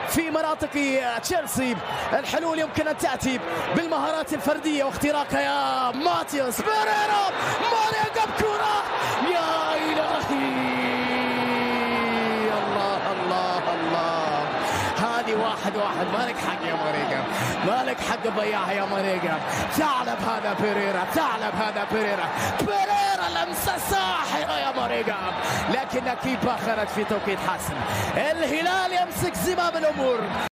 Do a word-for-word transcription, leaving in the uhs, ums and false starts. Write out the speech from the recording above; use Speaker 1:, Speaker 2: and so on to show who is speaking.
Speaker 1: في مناطق تشيلسي. الحلول يمكن أن تأتي بالمهارات الفردية واختراقها يا ماتيوس بيريرا. ماريا جاب كرة يا إلهي. الله الله الله. هذه واحد واحد. مالك حق يا ماريجا، مالك حق تضيعها يا ماريجا. ثعلب هذا بيريرا، ثعلب هذا بيريرا. بيريرا لمسة ساحرة يا ماريجا، لكن كيبا خرج في توقيت حاسم. الهلال يمسك زمام الأمور.